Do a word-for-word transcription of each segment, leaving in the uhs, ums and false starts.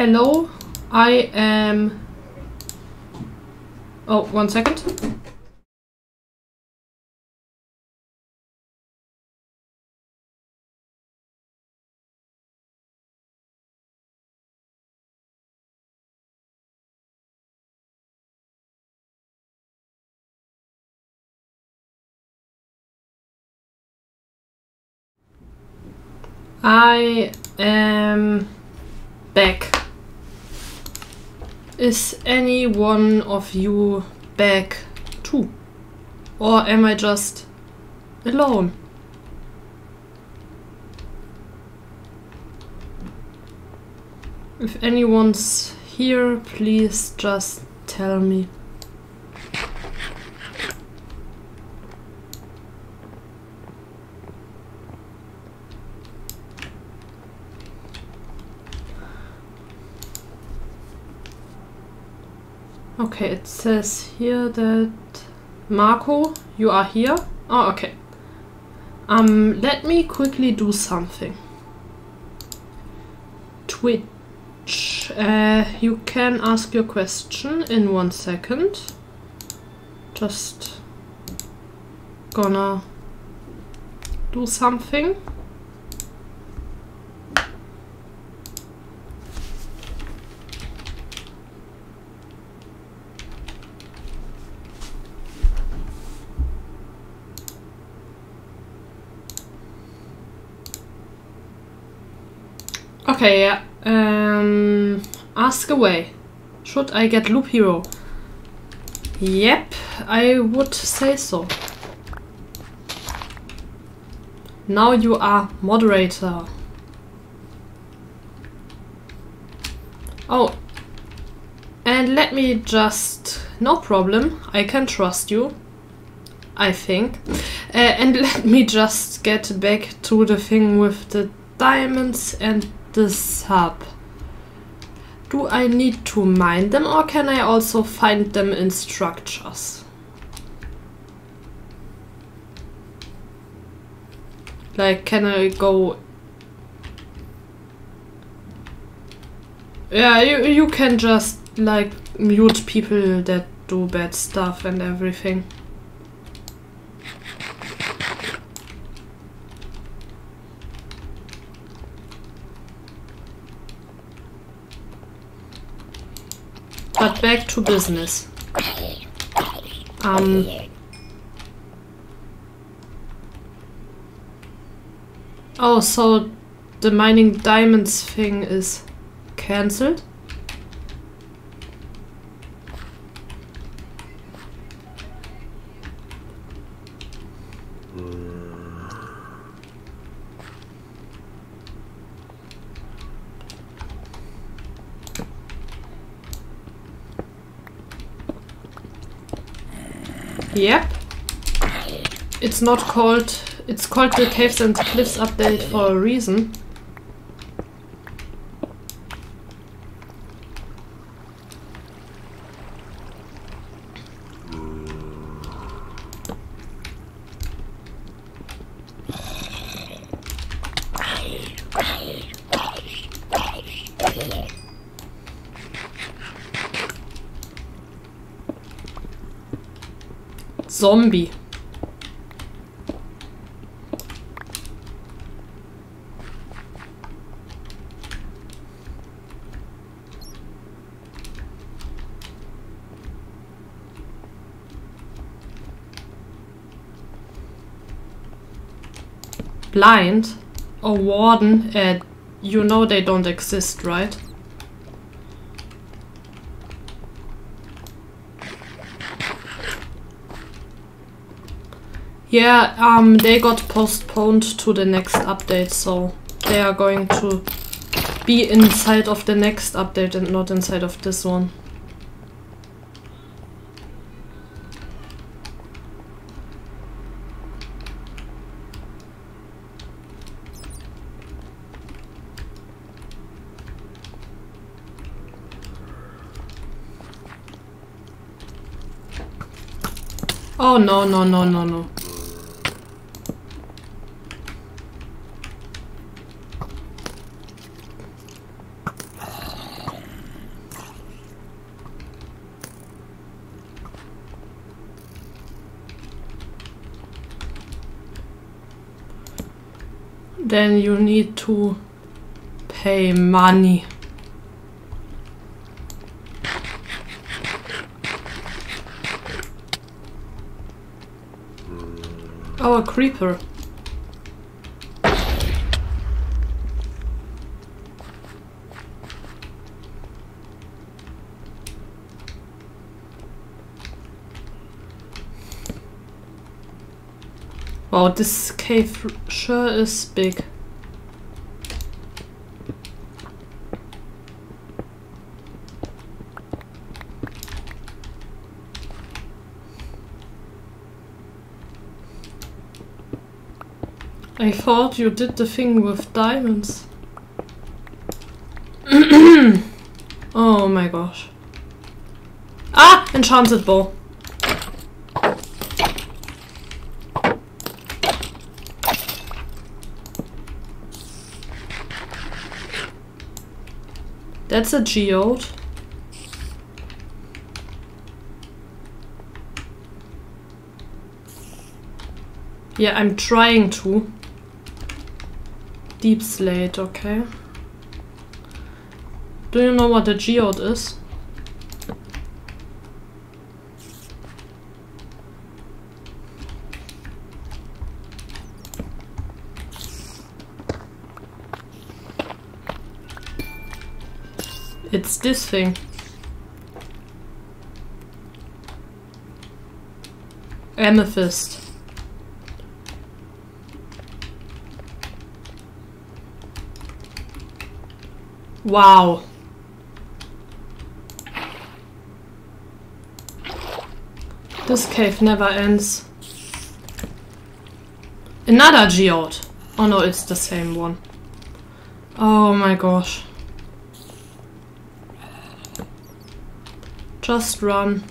Hello, I am... Oh, one second. I am back. Is any one of you back too? Or am I just alone? If anyone's here, please just tell me. Okay, it says here that Marco, you are here. Oh, okay. Um, let me quickly do something. Twitch. Uh, you can ask your question in one second. Just gonna do something. Okay, yeah. Um, ask away. Should I get Loop Hero? Yep, I would say so. Now you are moderator. Oh, and let me just... No problem, I can trust you. I think. Uh, and let me just get back to the thing with the diamonds and the sub. Do I need to mine them or can I also find them in structures? Like, can I go... Yeah, you, you can just, like, mute people that do bad stuff and everything. But back to business. Um... Oh, so the mining diamonds thing is cancelled? Yep. It's not called... It's called the Caves and Cliffs update for a reason. Zombie. Blind? Oh, warden. Uh, you know they don't exist, right? Yeah, um, they got postponed to the next update, so they are going to be inside of the next update and not inside of this one. Oh no, no, no, no, no. then you need to pay money. Oh, a creeper. Wow, this cave sure is big. I thought you did the thing with diamonds. Oh my gosh. Ah! Enchanted bow. That's a geode. Yeah, I'm trying to. Deep slate, okay. Do you know what a geode is? It's this thing. Amethyst. Wow. This cave never ends. Another geode. Oh no, it's the same one. Oh my gosh. Just run.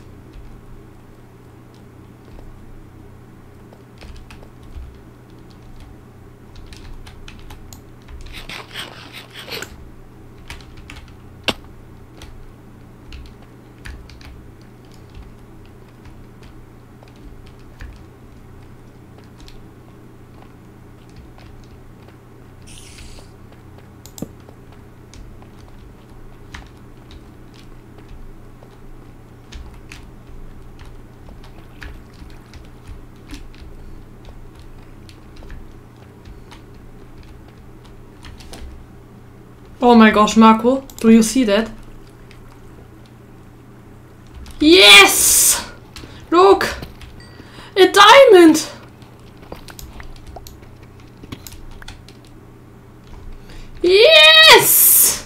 Oh my gosh, Marco, do you see that? Yes! Look! A diamond! Yes!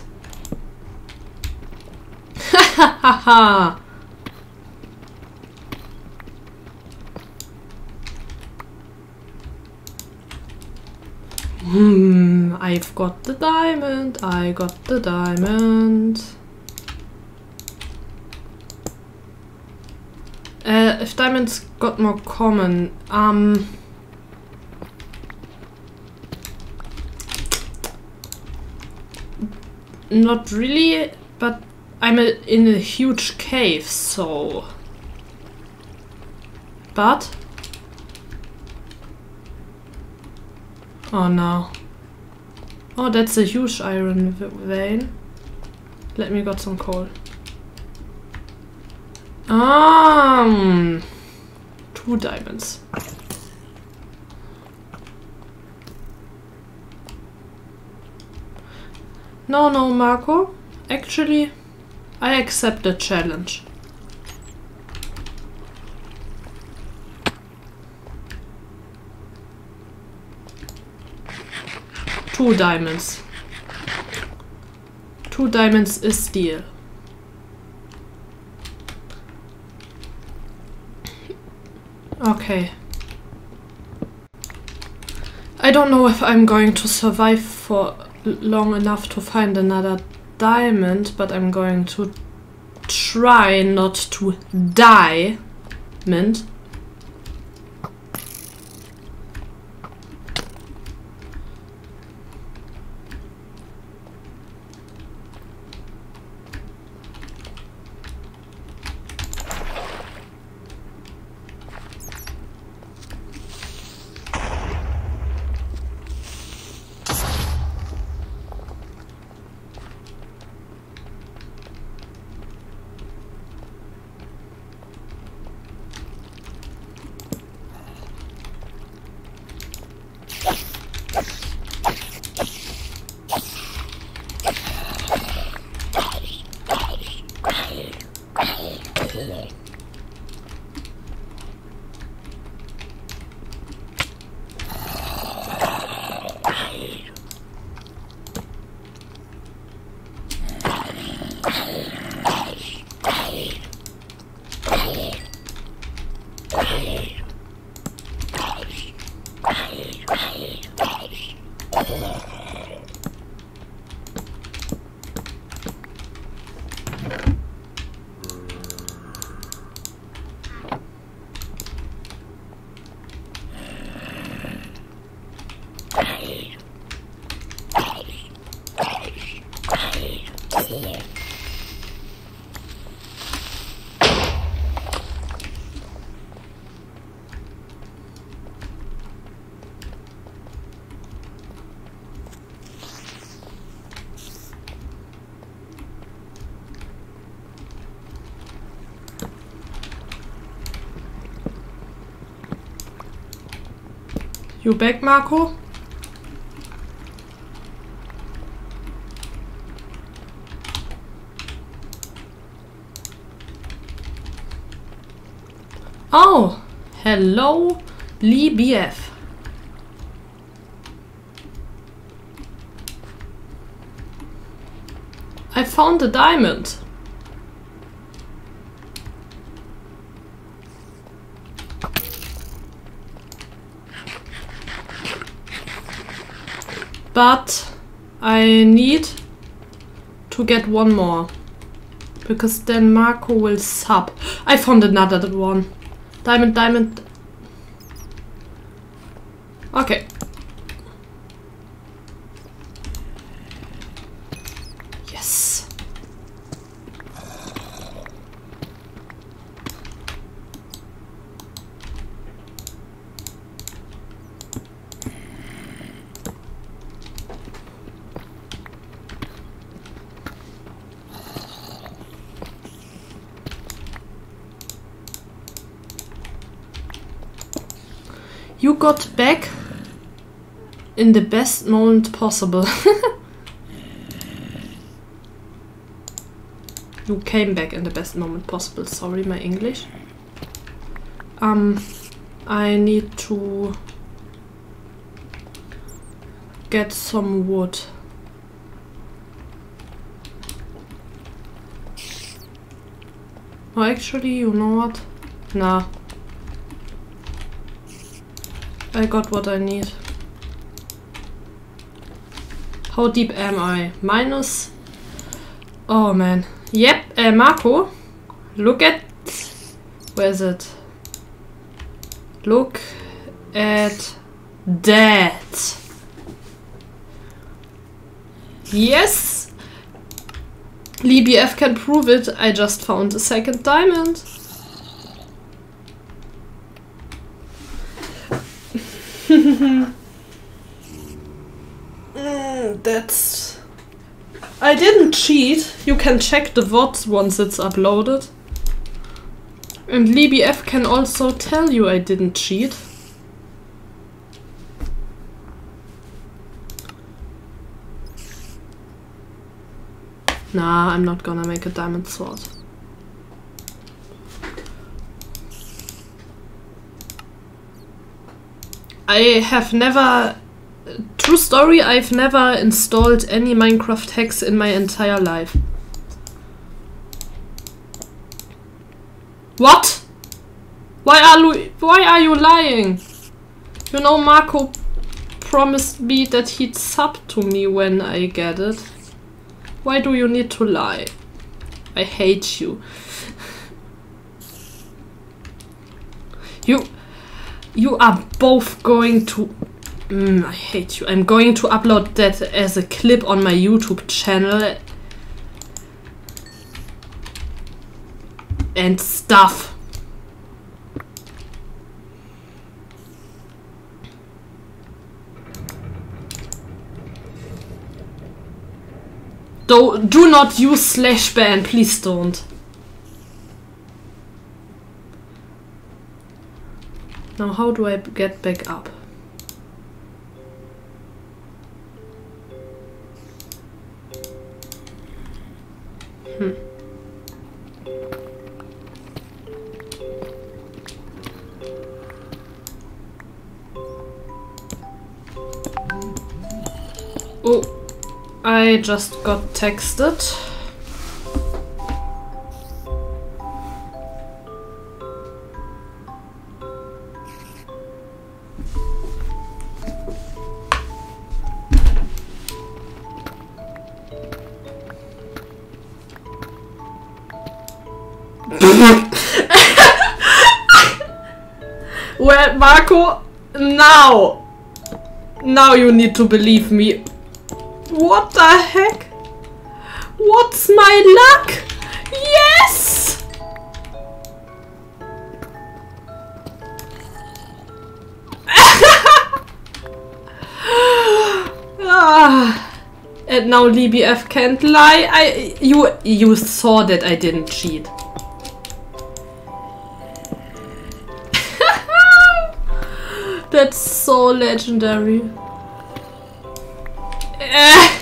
Ha ha ha ha! Hmm, I've got the diamond, I got the diamond. Uh, if diamonds got more common, um... not really, but I'm a, in a huge cave, so... But... Oh no. Oh, that's a huge iron vein. Let me get some coal. Um, two diamonds. No, no, Marco. Actually, I accept the challenge. Two diamonds. Two diamonds is deal. Okay. I don't know if I'm going to survive for long enough to find another diamond, but I'm going to try not to die. Mint. You back, Marco? Oh, hello, Lee B F. I found a diamond. But I need to get one more, because then Marco will sub. I found another one. Diamond, diamond. Okay. Yes. You got back in the best moment possible. You came back in the best moment possible. Sorry, my English. Um, I need to get some wood. Oh, actually, you know what? Nah. I got what I need. How deep am I? Minus... Oh man. Yep, uh, Marco. Look at... Where is it? Look at that. Yes! Lee B F can prove it. I just found a second diamond. mm, that's... I didn't cheat. You can check the V O D once it's uploaded. And Lee B F can also tell you I didn't cheat. Nah, I'm not gonna make a diamond sword. I have never... True story, I've never installed any Minecraft hacks in my entire life. What? Why are you, why are you lying? You know, Marco promised me that he'd sub to me when I get it. Why do you need to lie? I hate you. You... You are both going to... Mm, I hate you. I'm going to upload that as a clip on my YouTube channel. And stuff. Do, do not use slash ban, please don't. Now how do I get back up? Hmm. Oh, I just got texted. Well, Marco, now! Now you need to believe me. What the heck? What's my luck? Yes! ah. And now L B F can't lie. I you you saw that I didn't cheat. That's so legendary. Eh.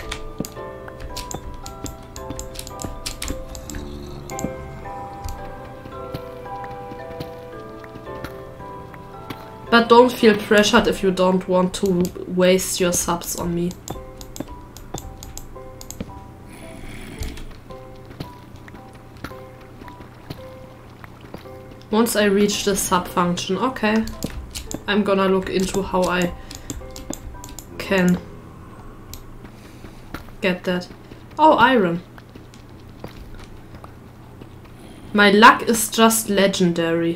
But don't feel pressured if you don't want to waste your subs on me. Once I reach the sub function, okay. I'm gonna look into how I can get that. Oh, iron. My luck is just legendary.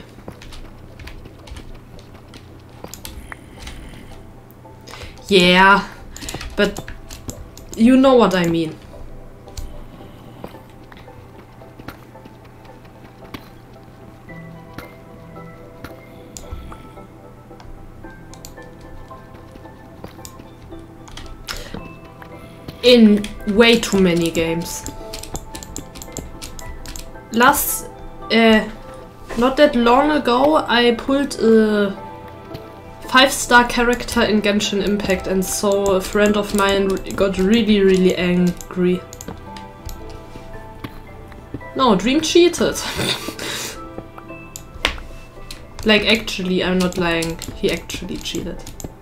Yeah, but you know what I mean. In way too many games. Last, uh, not that long ago, I pulled a five star character in Genshin Impact, and so a friend of mine got really, really angry. No, Dream cheated. Like, actually, I'm not lying. He actually cheated.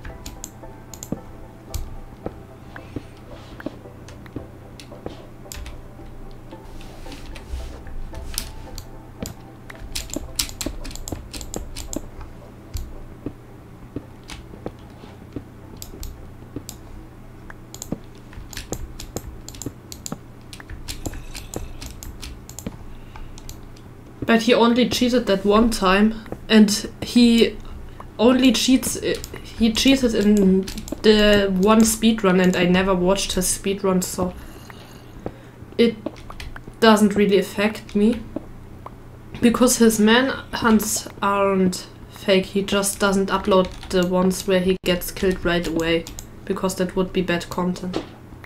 But he only cheated that one time, and he only cheats. He cheated in the one speedrun, and I never watched his speedrun, so it doesn't really affect me. Because his manhunts aren't fake, he just doesn't upload the ones where he gets killed right away, because that would be bad content.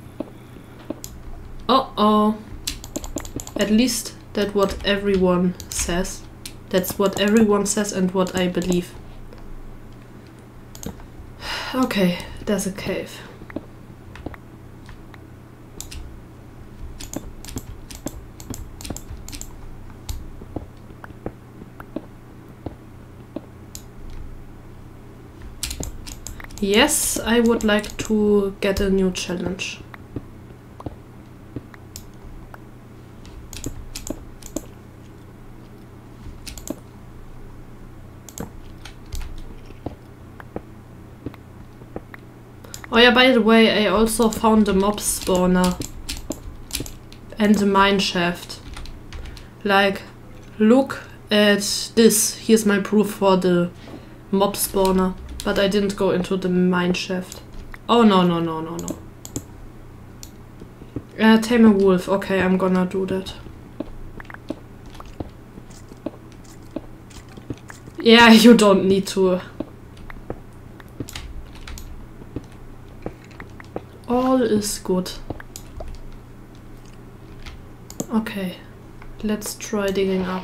Uh-oh. At least that's what everyone says. That's what everyone says and what I believe. Okay, there's a cave. Yes, I would like to get a new challenge. Oh yeah, by the way, I also found a mob spawner and a mine shaft. Like, look at this. Here's my proof for the mob spawner. But I didn't go into the mine shaft. Oh no, no, no, no, no. Uh, tame a wolf. Okay, I'm gonna do that. Yeah, you don't need to. All is good. Okay, let's try digging up.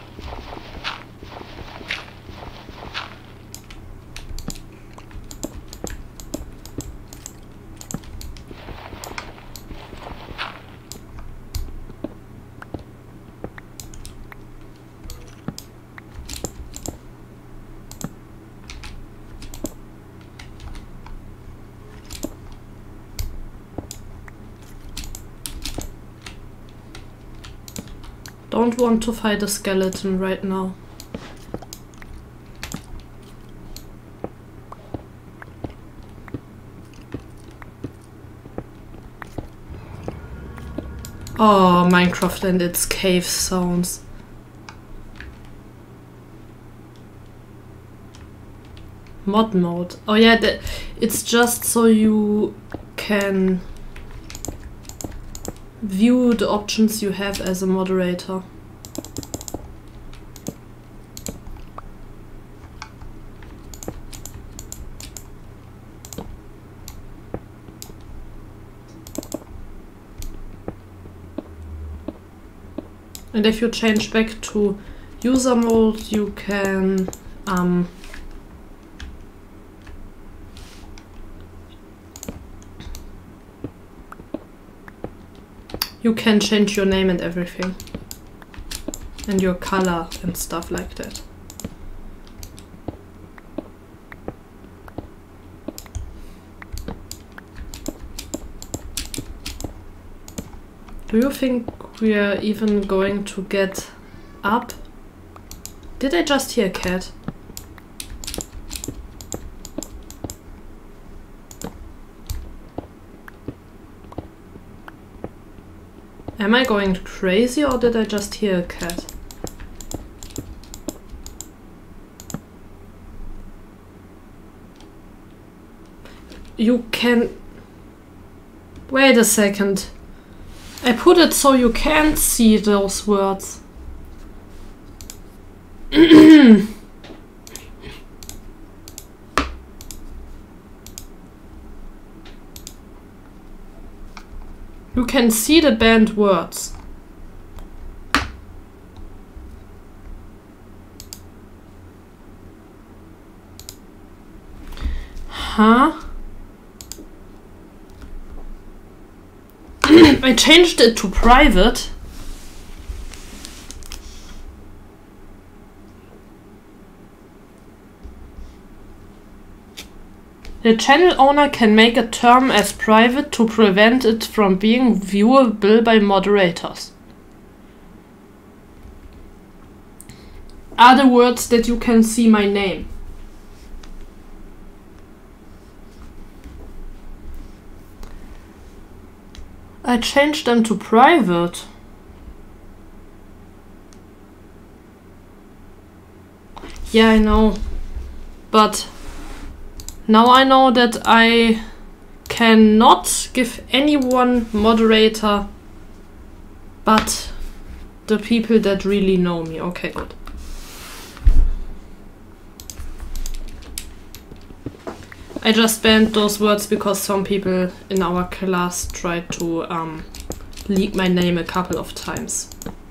Don't want to fight a skeleton right now. Oh, Minecraft and its cave sounds. Mod mode. Oh yeah, the, it's just so you can view the options you have as a moderator. And if you change back to user mode, you can um, you can change your name and everything, and your color and stuff like that. Do you think we are even going to get up? Did I just hear a cat? Am I going crazy or did I just hear a cat? You can... Wait a second. I put it so you can't see those words. You can see the banned words. Huh? I changed it to private. The channel owner can make a term as private to prevent it from being viewable by moderators. Are the words that you can see my name? I changed them to private. Yeah, I know. But now I know that I cannot give anyone moderator but the people that really know me. Okay, good. I just banned those words because some people in our class tried to um, leak my name a couple of times.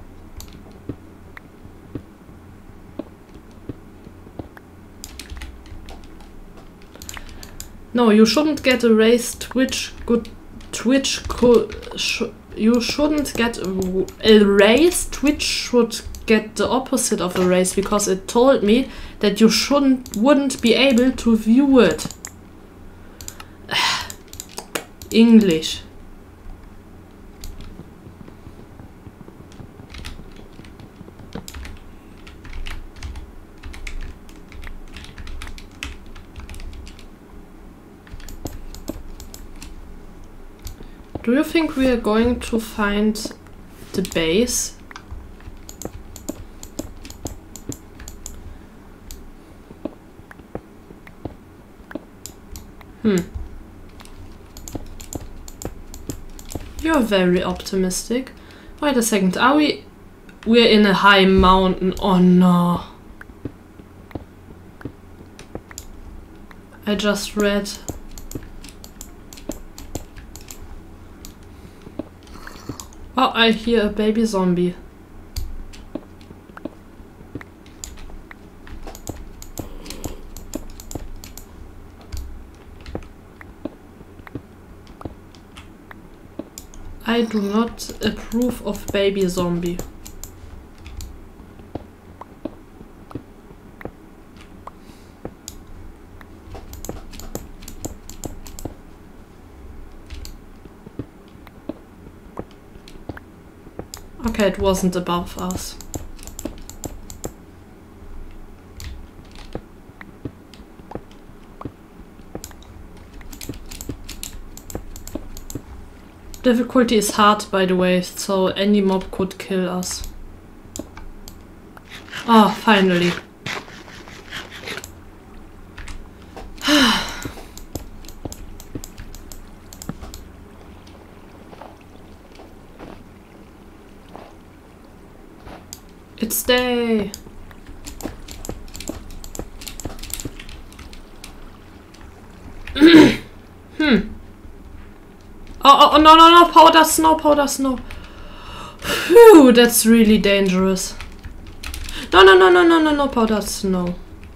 No, you shouldn't get erased. Twitch good. Twitch could. Sh you shouldn't get er erased. Twitch should get the opposite of erased because it told me that you shouldn't wouldn't be able to view it. English. Do you think we are going to find the base? Hmm. You're very optimistic. Wait a second, are we... We're in a high mountain. Oh no. I just read... Oh, I hear a baby zombie. I do not approve of baby zombie. Okay, it wasn't above us. Difficulty is hard, by the way, so any mob could kill us. Oh, finally. It's day. Hmm. Oh, oh, no, no, no, powder snow, powder snow. Phew, that's really dangerous. No, no, no, no, no, no, no, powder snow.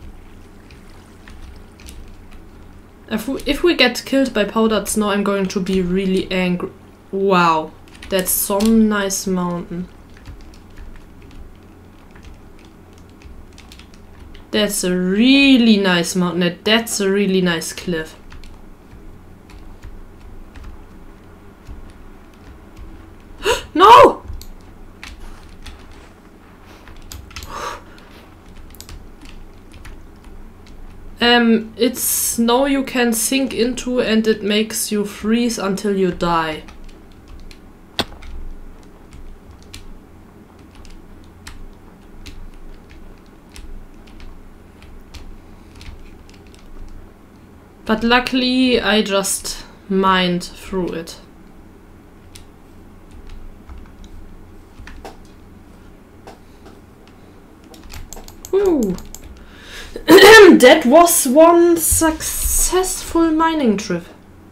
If we, if we get killed by powdered snow, I'm going to be really angry. Wow, that's some nice mountain. That's a really nice mountain. That's a really nice cliff. No! Um, it's snow you can sink into and it makes you freeze until you die. But luckily I just mined through it. Woo! That was one successful mining trip.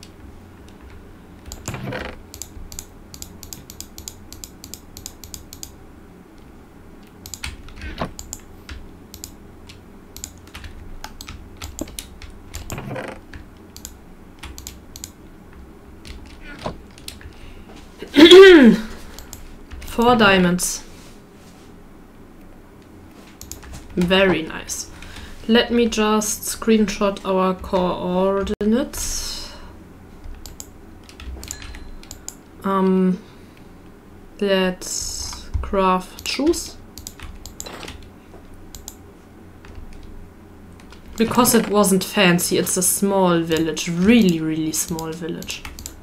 Four diamonds. Very nice. Let me just screenshot our coordinates. Um, let's craft shoes. Because it wasn't fancy, it's a small village, really, really small village.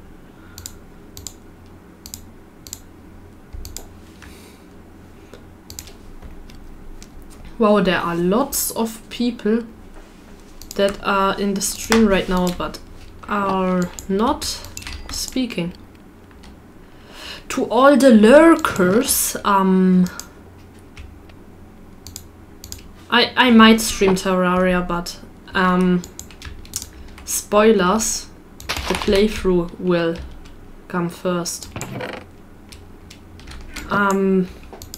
Wow, there are lots of people that are in the stream right now, but are not speaking. To all the lurkers, um, I I might stream Terraria, but um, spoilers, the playthrough will come first. Um.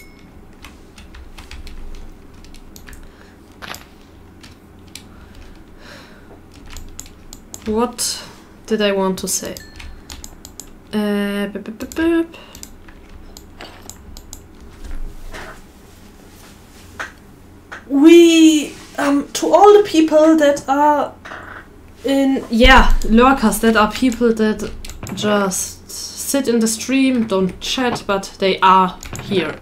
What did I want to say? Uh, boop, boop, boop, boop. We, um, to all the people that are in, yeah, lurkers, that are people that just sit in the stream, don't chat, but they are here.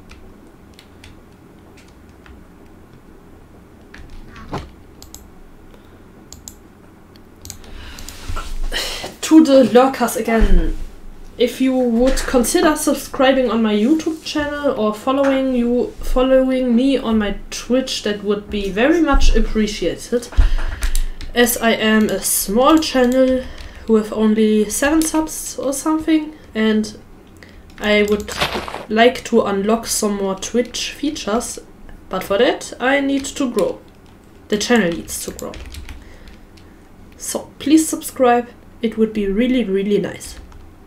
To the lurkers again, if you would consider subscribing on my YouTube channel or following you, following me on my Twitch, that would be very much appreciated, as I am a small channel with only seven subs or something, and I would like to unlock some more Twitch features, but for that I need to grow. The channel needs to grow. So please subscribe. It would be really, really nice.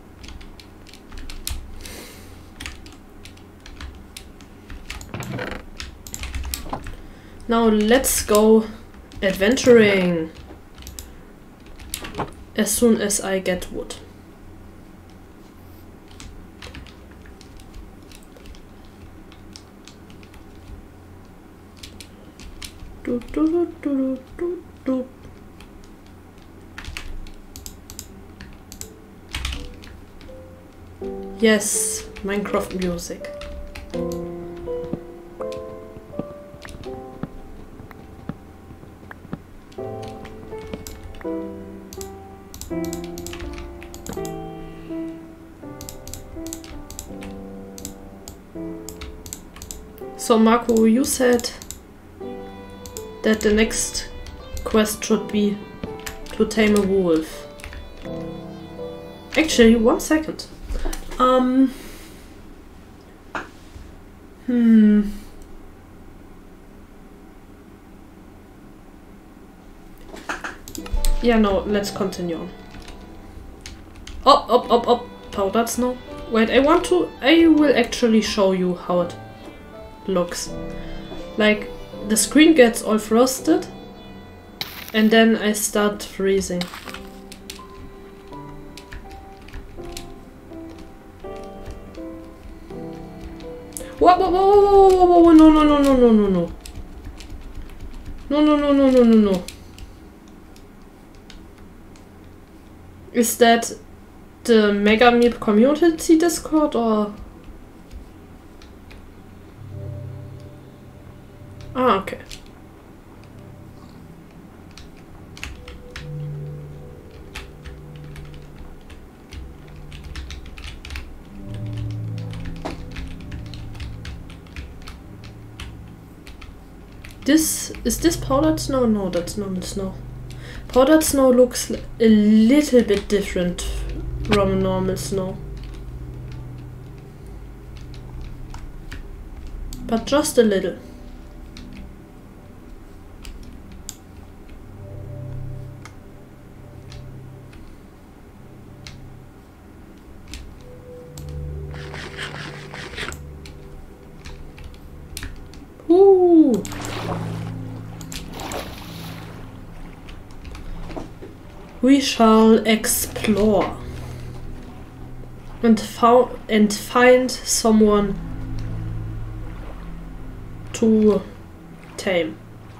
Now let's go adventuring as soon as I get wood. Do, do, do, do, do, do. Yes, Minecraft music. So Marco, you said that the next quest should be to tame a wolf. Actually, one second. Um. Hmm. Yeah, no, let's continue on. Up, up, up, up. Powdered snow. Wait, I want to... I will actually show you how it looks. Like, the screen gets all frosted. And then I start freezing. Whoa, whoa, whoa, whoa, whoa, whoa, whoa, no, no, no, no, no, no, no. No, no, no, no, no, no, no. Is that the Mega Meep community Discord or? Ah, okay. This is this powdered snow? No, that's normal snow. Powdered snow looks a little bit different from normal snow. But just a little. Ooh. We shall explore and found and find someone to tame.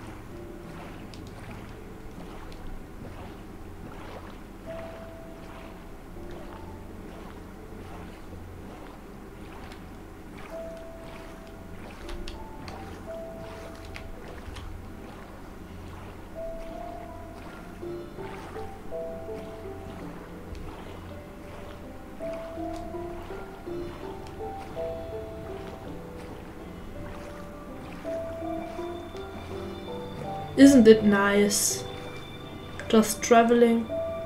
Isn't it nice? Just traveling.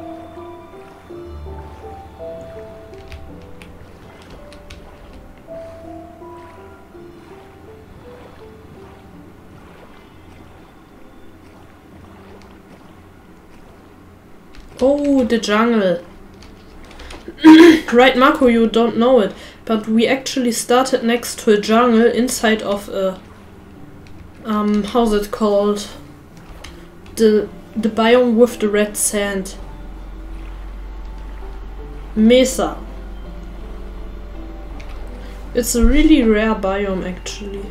Oh, the jungle. Right, Marco, you don't know it, but we actually started next to a jungle inside of a... Um, how's it called? The, the biome with the red sand. Mesa. It's a really rare biome actually.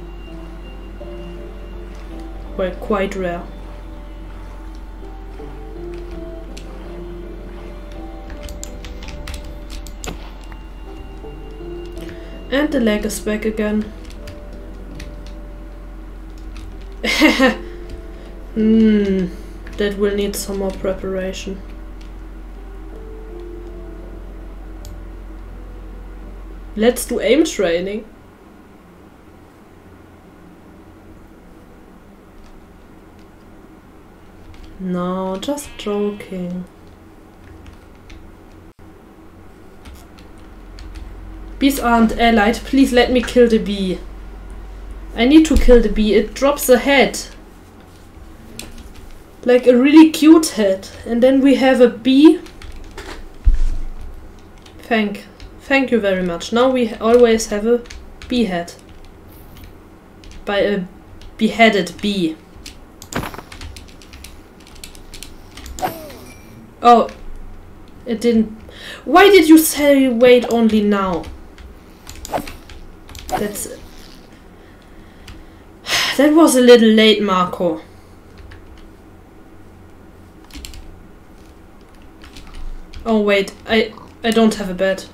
Well, quite rare. And the leg is back again. Hmm, that will need some more preparation. Let's do aim training. No, just joking. Bees aren't allied. Please let me kill the bee. I need to kill the bee. It drops a head. Like a really cute head. And then we have a bee. Thank. Thank you very much. Now we always have a bee head. By a beheaded bee. Oh. It didn't... Why did you say wait only now? That's... That was a little late, Marco. Oh wait, I I don't have a bed.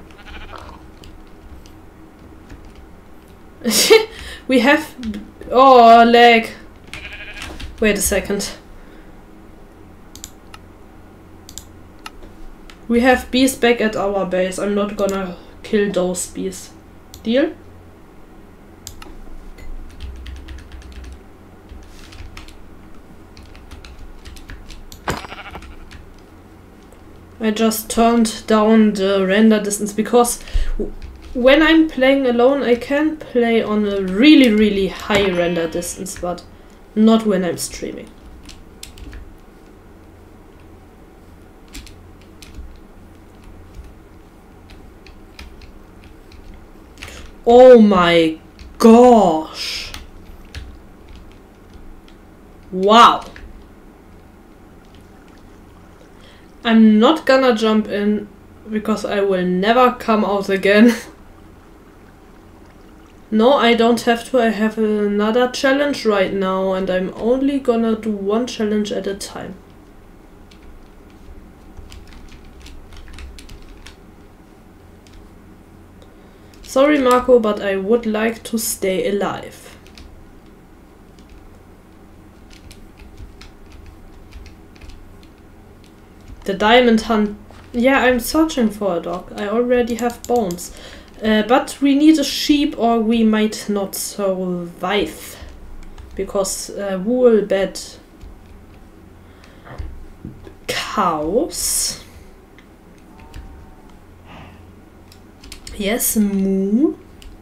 We have... Oh, leg. Wait a second. We have bees back at our base. I'm not gonna kill those bees. Deal? I just turned down the render distance because when I'm playing alone I can play on a really really high render distance, but not when I'm streaming. Oh my gosh. Wow. I'm not gonna jump in because I will never come out again. No, I don't have to. I have another challenge right now and I'm only gonna do one challenge at a time. Sorry, Marco, but I would like to stay alive. The diamond hunt. Yeah, I'm searching for a dog. I already have bones. Uh, but we need a sheep or we might not survive. Because uh, wool bed cows. Yes, moo.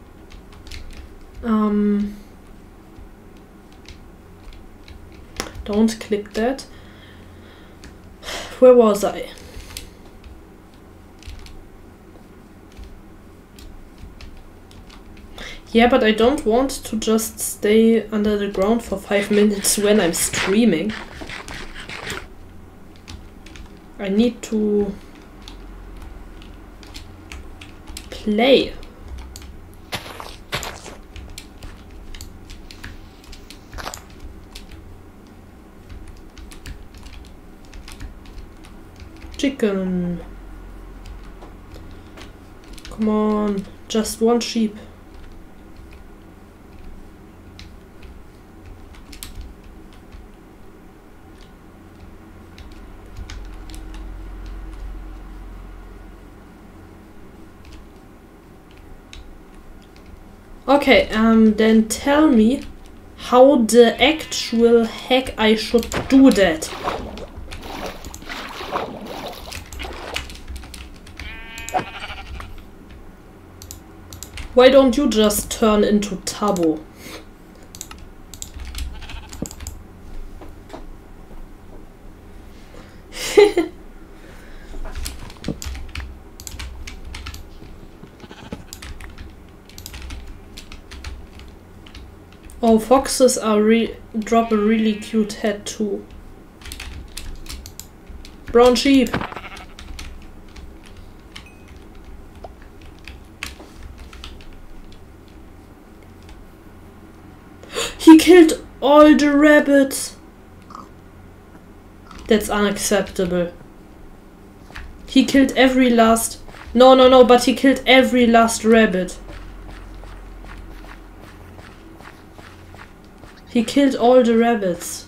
Um, don't click that. Where was I? Yeah, but I don't want to just stay under the ground for five minutes when I'm streaming. I need to play. Chicken. Come on, just one sheep. Okay, um, then tell me how the actual heck I should do that. Why don't you just turn into Tabo? Oh, foxes are re drop a really cute head too. Brown sheep. He killed all the rabbits. That's unacceptable. He killed every last... No, no, no, but he killed every last rabbit. He killed all the rabbits.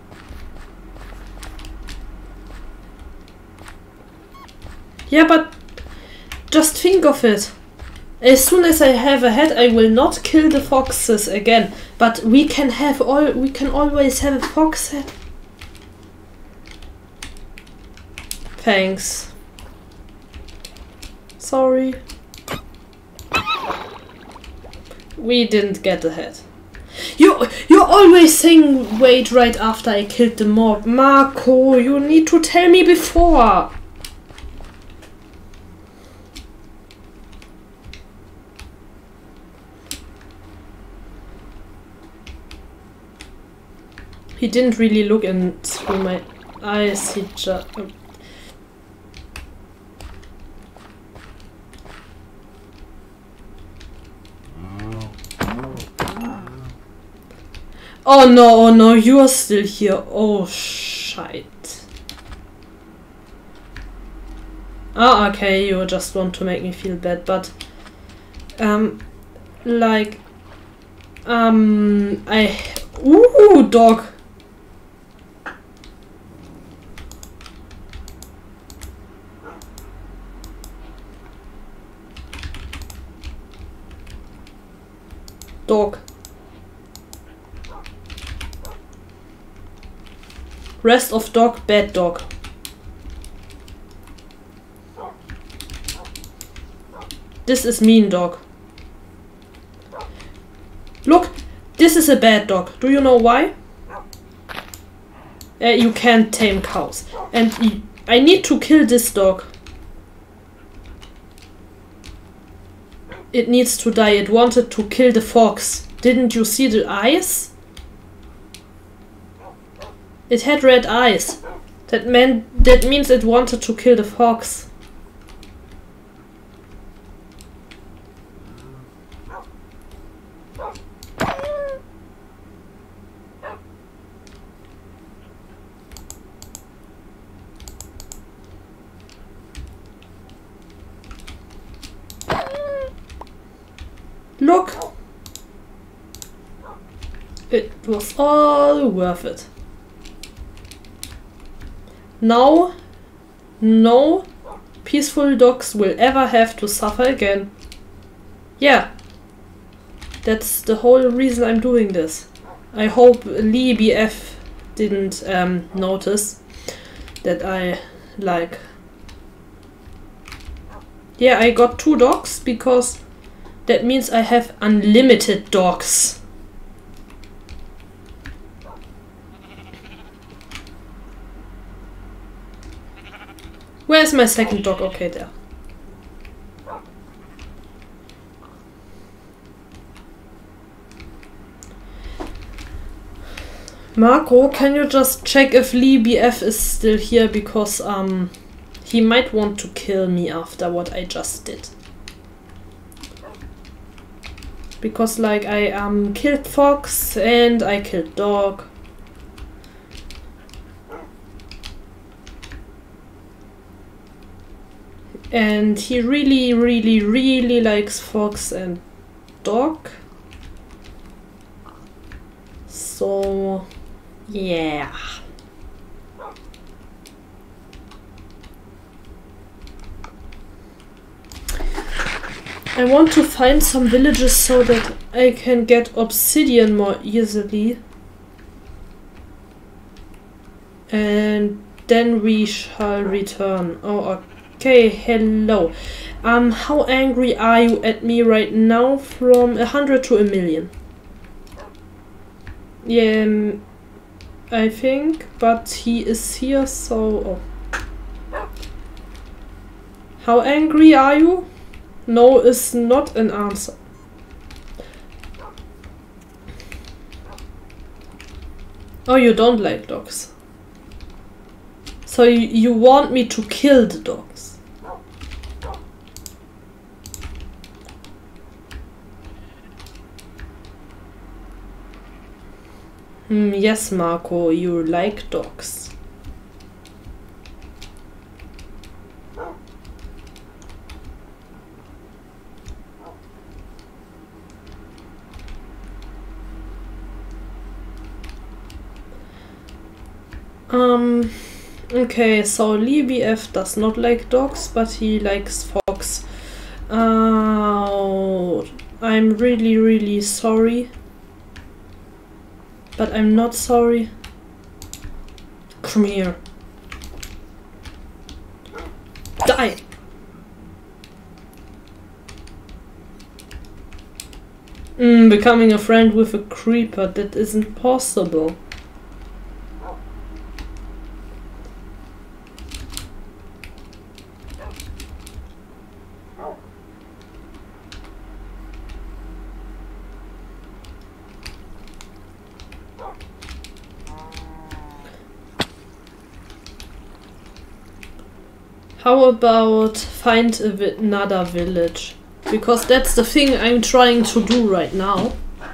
Yeah, but just think of it. As soon as I have a head, I will not kill the foxes again. But we can have all. We can always have a fox head. Thanks. Sorry. We didn't get a head. You, you're always saying wait right after I killed the mob. Marco, you need to tell me before. He didn't really look in through my eyes, he just... Oh no, oh no, you're still here. Oh shite. Ah, okay, you just want to make me feel bad, but um like um I ooh dog. Dog. Rest of dog, bad dog. This is mean dog. Look, this is a bad dog. Do you know why? Uh, you can't tame cows. And I need to kill this dog. It needs to die. It wanted to kill the fox. Didn't you see the eyes? It had red eyes. That meant that means it wanted to kill the fox. Look! It was all worth it. Now, no peaceful dogs will ever have to suffer again. Yeah, that's the whole reason I'm doing this. I hope Lee B F didn't um, notice that I like... Yeah, I got two dogs because that means I have unlimited dogs. Where's my second dog? Okay, there. Marco, can you just check if Lee B F is still here, because um he might want to kill me after what I just did. Because like I um killed fox and I killed dog. And he really, really, really likes fox and dog. So, yeah. I want to find some villages so that I can get obsidian more easily. And then we shall return. Oh, okay. Okay, hello. Um, how angry are you at me right now? From a hundred to a million. Yeah, um, I think, but he is here, so... Oh. How angry are you? No is not an answer. Oh, you don't like dogs. So you, you want me to kill the dogs? Hmm, yes, Marco, you like dogs. Um... Okay, so Lee B F does not like dogs, but he likes fox. Uh, I'm really, really sorry. But I'm not sorry. Come here. Die! Mm, becoming a friend with a creeper, that isn't possible. How about find a vi- another village? Because that's the thing I'm trying to do right now.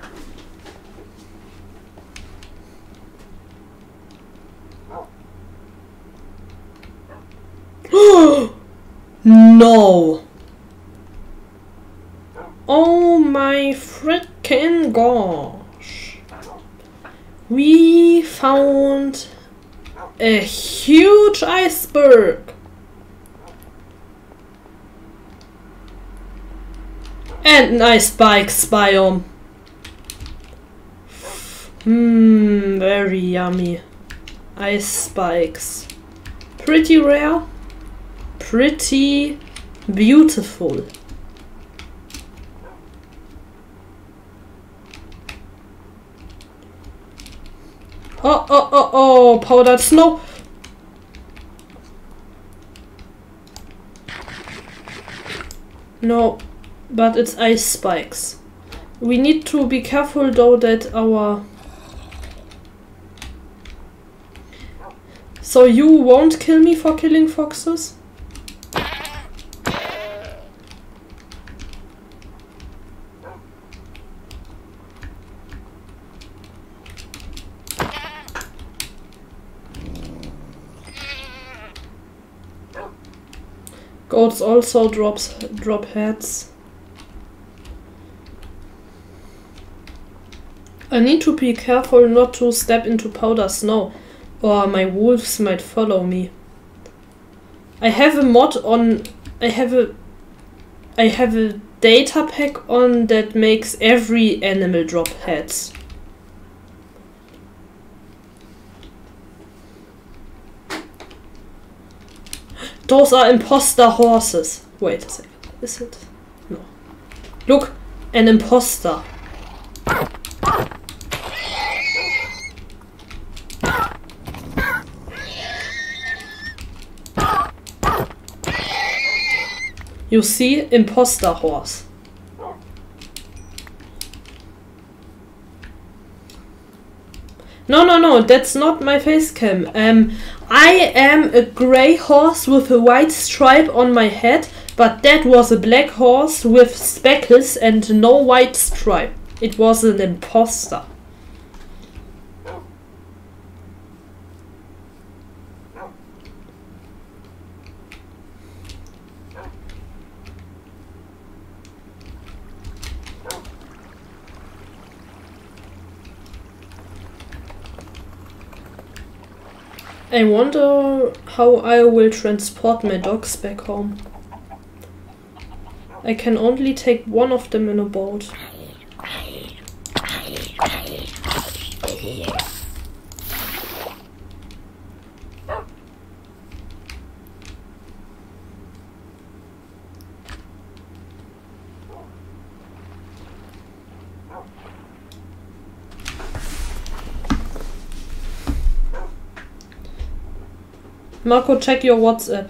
No! Oh my freaking gosh! We found a huge iceberg! And an ice spikes biome. Hmm, very yummy. Ice spikes. Pretty rare. Pretty beautiful. Oh, oh, oh, oh, powdered snow. No. But it's ice spikes. We need to be careful though that our... So you won't kill me for killing foxes? Goats also drops drop heads. I need to be careful not to step into powder snow, or my wolves might follow me. I have a mod on. I have a. I have a data pack on that makes every animal drop heads. Those are imposter horses. Wait a second. Is it? No. Look, an imposter. You see, imposter horse. No, no, no, that's not my face cam. Um, I am a grey horse with a white stripe on my head, but that was a black horse with speckles and no white stripe. It was an imposter. I wonder how I will transport my dogs back home. I can only take one of them in a boat. Marco, check your WhatsApp.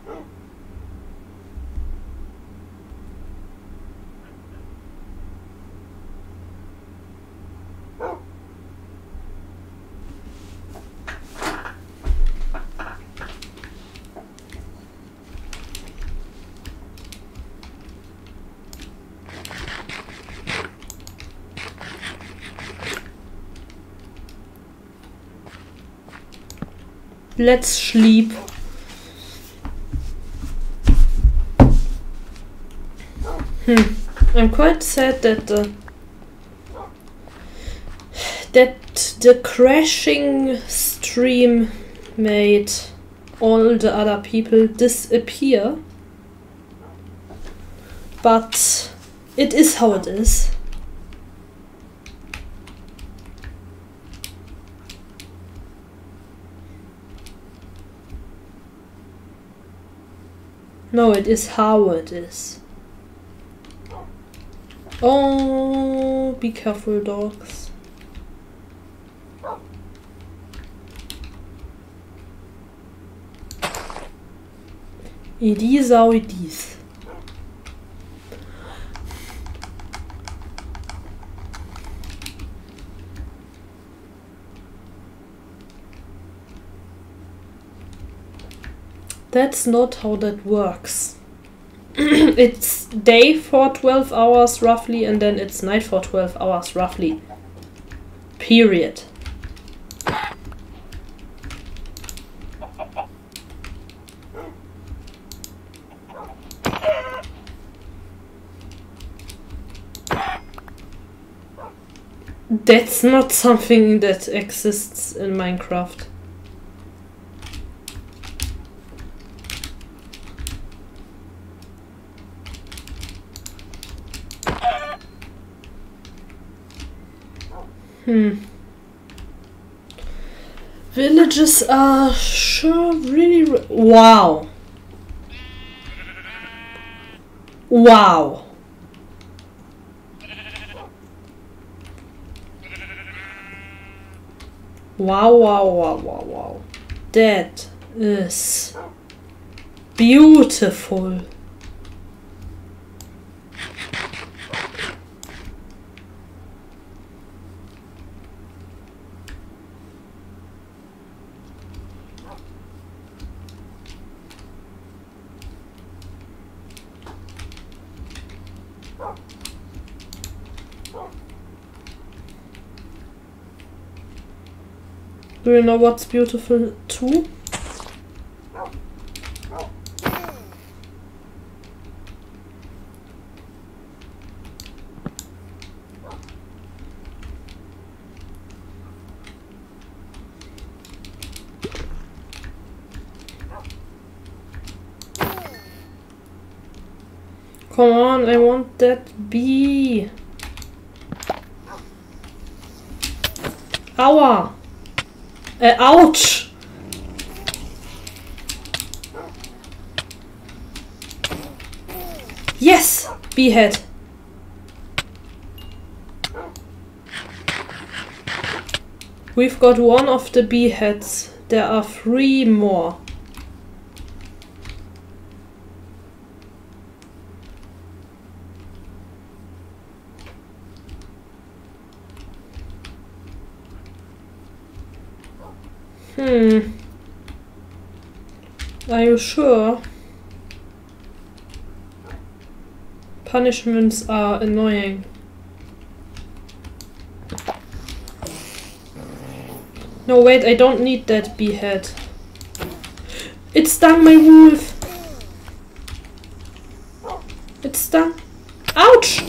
Let's sleep. Hmm. I'm quite sad that the that the crashing stream made all the other people disappear. But it is how it is. No, it is how it is. Oh, be careful, dogs. It is how it is. That's not how that works. It's day for twelve hours roughly, and then it's night for twelve hours roughly. Period. That's not something that exists in Minecraft. Hmm. Villages are sure really... Re wow. Wow. Wow, wow, wow, wow, wow. That is beautiful. Do you know what's beautiful too? Come on, I want that bee. Aua. Äh, ouch. Yes, beehead. We've got one of the beeheads. There are three more. Hmm. Are you sure? Punishments are annoying. No, wait, I don't need that beehead. It stung my wolf! It stung. Ouch!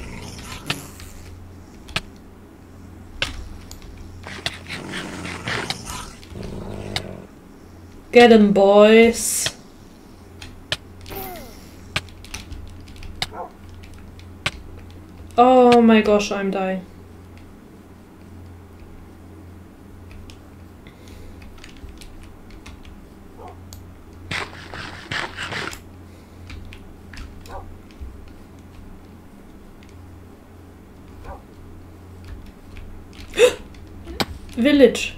Get 'em, boys. Oh my gosh, I'm dying. Village.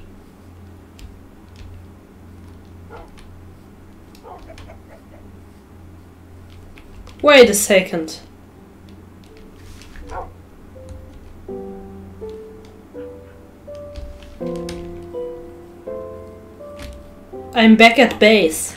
Wait a second. I'm back at base.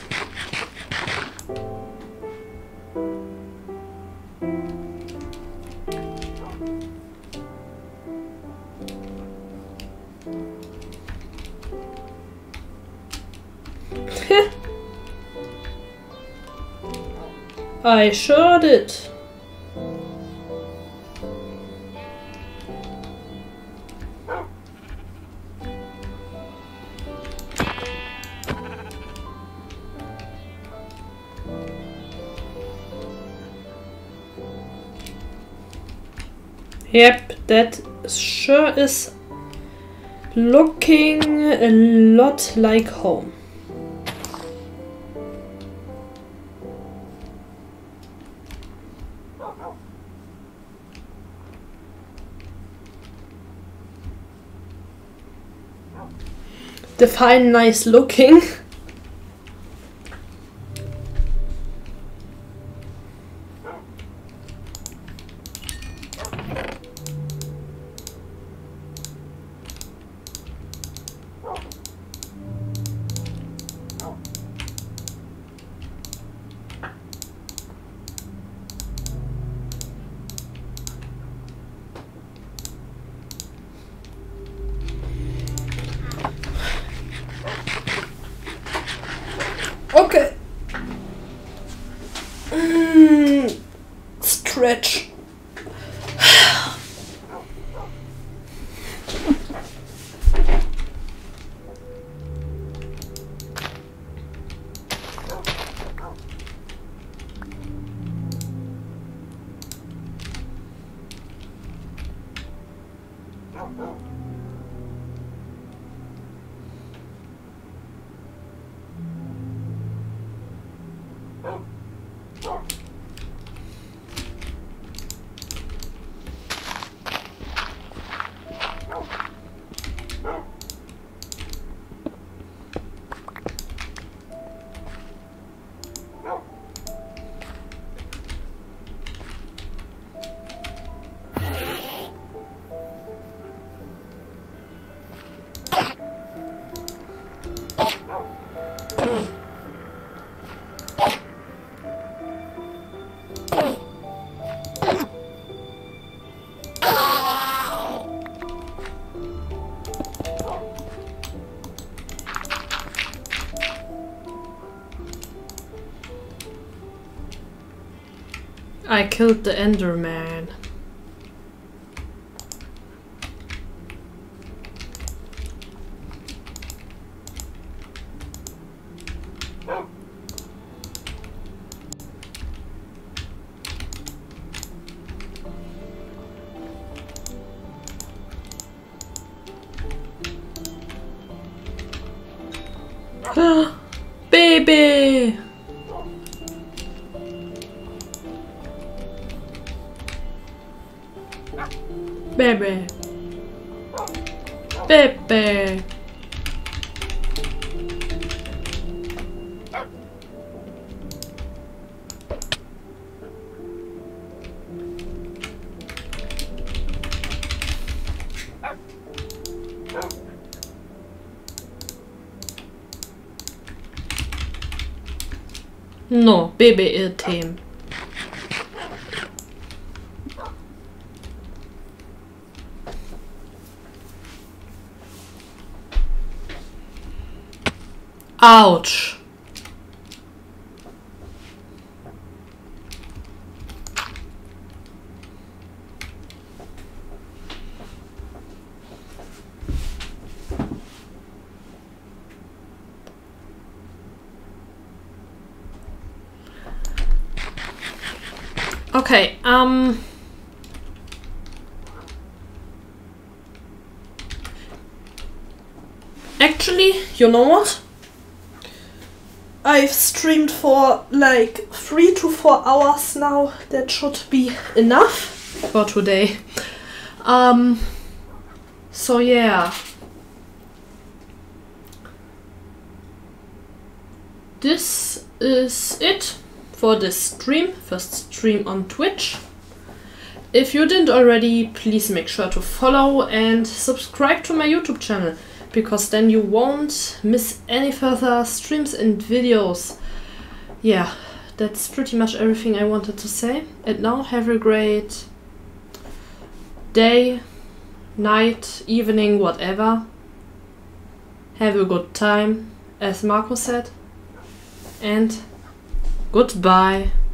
I sure did. Yep, that sure is looking a lot like home. Define nice looking. Okay. Mm, stretch. I killed the Enderman. Baby! Baby! Baby! No, Baby Item. Ouch. Okay, um... actually, you know what? I've streamed for like three to four hours now. That should be enough for today. Um, so yeah. This is it for this stream, first stream on Twitch. If you didn't already, please make sure to follow and subscribe to my YouTube channel, because then you won't miss any further streams and videos. Yeah, that's pretty much everything I wanted to say. And now have a great day, night, evening, whatever. Have a good time, as Marco said. And goodbye.